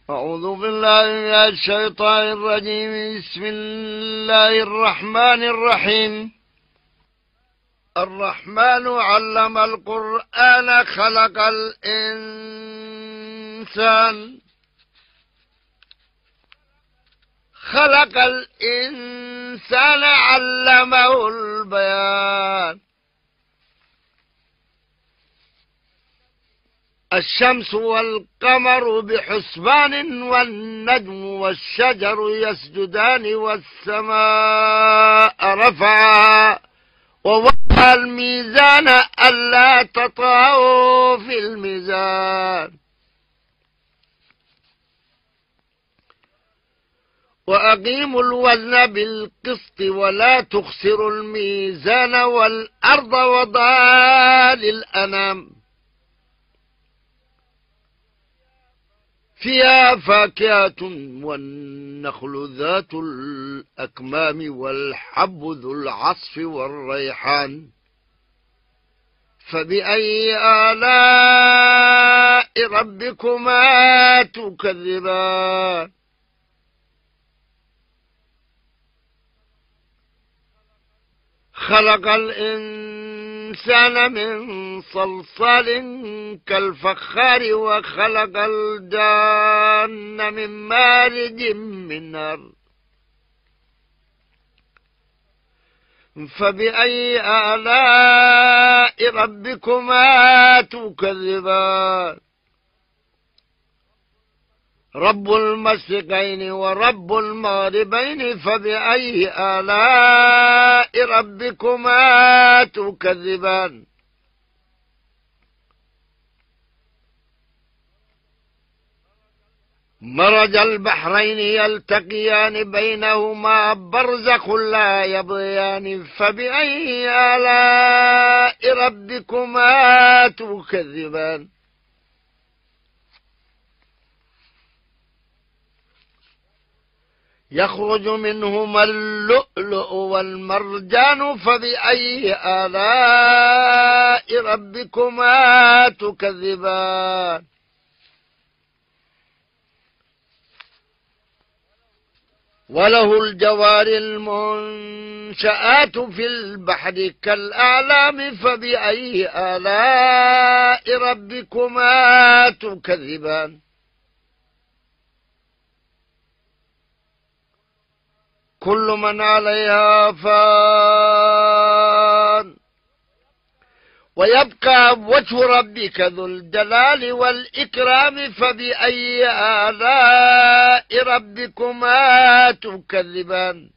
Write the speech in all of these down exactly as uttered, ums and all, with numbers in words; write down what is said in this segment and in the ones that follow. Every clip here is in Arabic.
أعوذ بالله من الشيطان الرجيم. بسم الله الرحمن الرحيم. الرحمن علم القرآن خلق الإنسان خلق الإنسان علمه البيان. الشمس والقمر بحسبان والنجم والشجر يسجدان والسماء رفعها ووضع الميزان ألا تطغوا في الميزان وأقيموا الوزن بالقسط ولا تخسروا الميزان والأرض وضعها للأنام فيها فاكهة والنخل ذات الأكمام والحب ذو العصف والريحان. فبأي آلاء ربكما تكذبان؟ خلق الإنسان من صلصال كالفخار وخلق الجان من مارج من نار. فبأي آلاء ربكما تكذبان؟ رب المشرقين ورب المغربين. فبأي آلاء ربكما تكذبان؟ مرج البحرين يلتقيان بينهما برزخ لا يبغيان. فبأي آلاء ربكما تكذبان؟ يخرج منهما اللؤلؤ والمرجان. فبأي آلاء ربكما تكذبان؟ وله الجوار المنشآت في البحر كالأعلام. فبأي آلاء ربكما تكذبان؟ كل من عليها فان ويبقى وجه ربك ذو الجلال والإكرام. فبأي آلاء ربكما تكذبان؟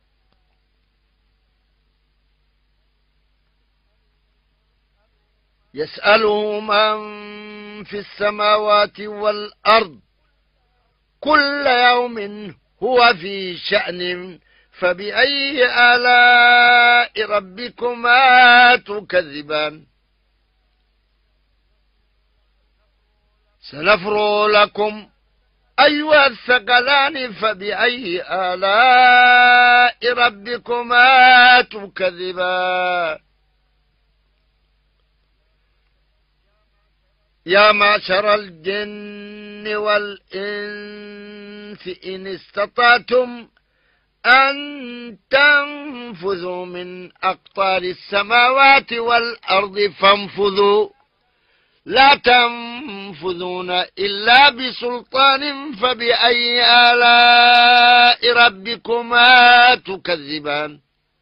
يسأله من في السماوات والأرض كل يوم هو في شأن. فبأي آلاء ربكما تكذبان؟ سنفرغ لكم أيها الثقلان. فبأي آلاء ربكما تكذبان؟ يا معشر الجن والإنس إن استطعتم أن تنفذوا من أقطار السماوات والأرض فانفذوا لا تنفذون إلا بسلطان. فبأي آلاء ربكما تكذبان؟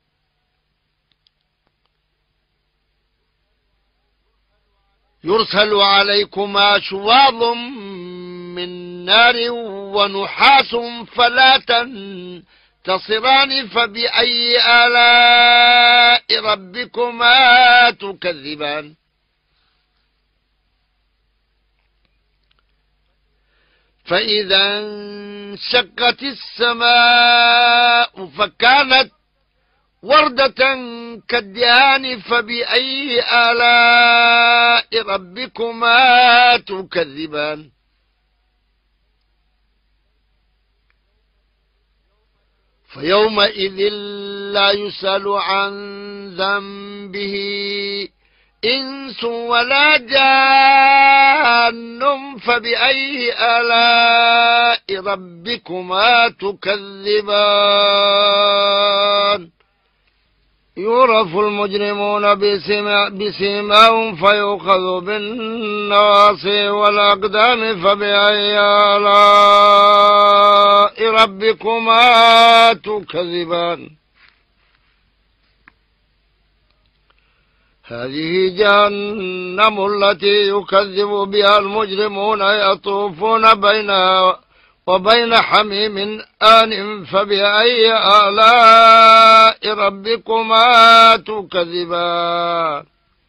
يرسل عليكما شواظ من نار ونحاس فلا تنتصران. فبأي آلاء ربكما تكذبان؟ فإذا انشقت السماء فكانت وردة كالدهان. فبأي آلاء ربكما تكذبان؟ فيومئذ لا يسأل عن ذنبه إنس ولا جان. فبأي آلاء ربكما تكذبان يعرف المجرمون بسيماهم فيؤخذ بالنواصي والأقدام فبأي آلاء ربكما تكذبان هذه جهنم التي يكذب بها المجرمون يطوفون بينها وبين حميم آن فبأي آلاء ربكما تكذبان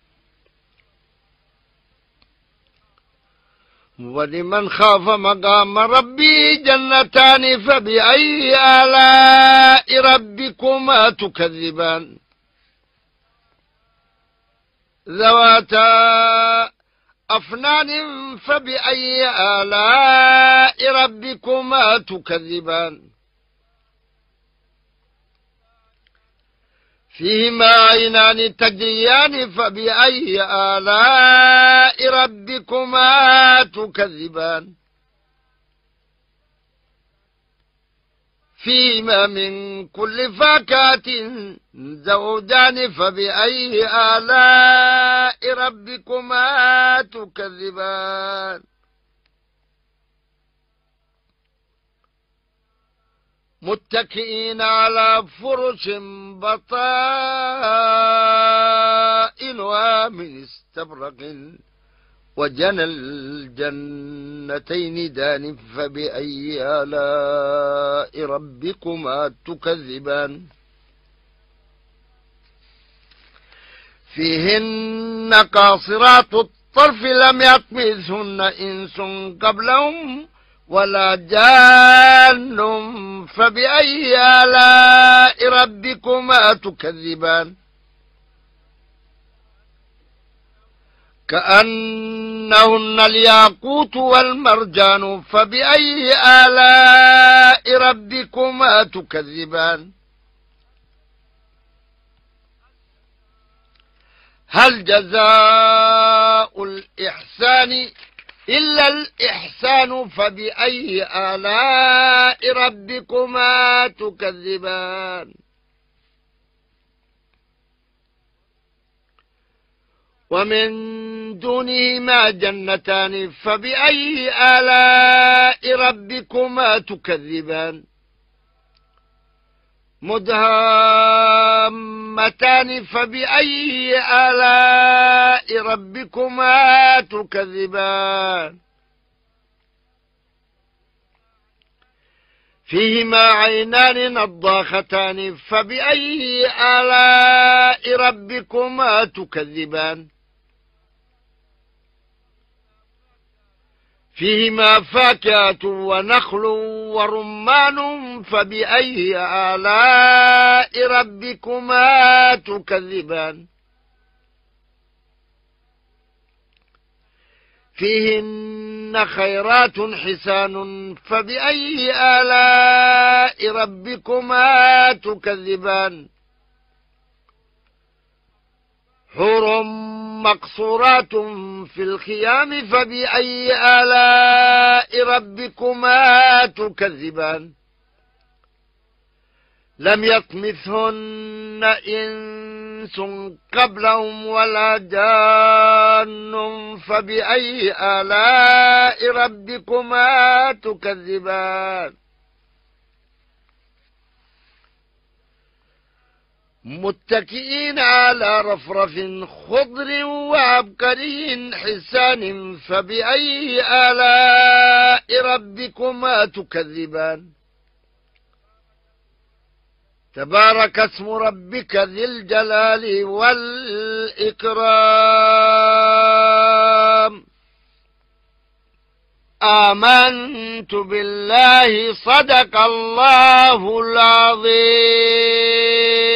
ولمن خاف مقام ربي جنتان فبأي آلاء ربكما تكذبان ذواتا أفنان فبأي آلاء ربكما تكذبان فيهما عينان تجريان فبأي آلاء ربكما تكذبان فيهما من كل فاكهة زوجان فبأي آلاء ربكما تكذبان متكئين على فرش بطائنها من استبرق وجنى الجنتين دان فبأي آلاء ربكما تكذبان فيهن قاصرات الطرف لم يطمثهن إنس قبلهم ولا جان فبأي آلاء ربكما تكذبان كأنهن الياقوت والمرجان فبأي آلاء ربكما تكذبان هل جزاء الإحسان إلا الإحسان فبأي آلاء ربكما تكذبان ومن دونهما جنتان فبأي آلاء ربكما تكذبان مدهامتان فبأي آلاء ربكما تكذبان فيهما عينان نضاختان فبأي آلاء ربكما تكذبان فيهما فاكهة ونخل ورمان فبأي آلاء ربكما تكذبان فيهن خيرات حسان فبأي آلاء ربكما تكذبان حور مقصورات في الخيام فبأي آلاء ربكما تكذبان لم يطمثهن إنس قبلهم ولا جان فبأي آلاء ربكما تكذبان متكئين على رفرف خضر وعبقري حسان فبأي آلاء ربكما تكذبان تبارك اسم ربك ذي الجلال والإكرام آمنت بالله صدق الله العظيم.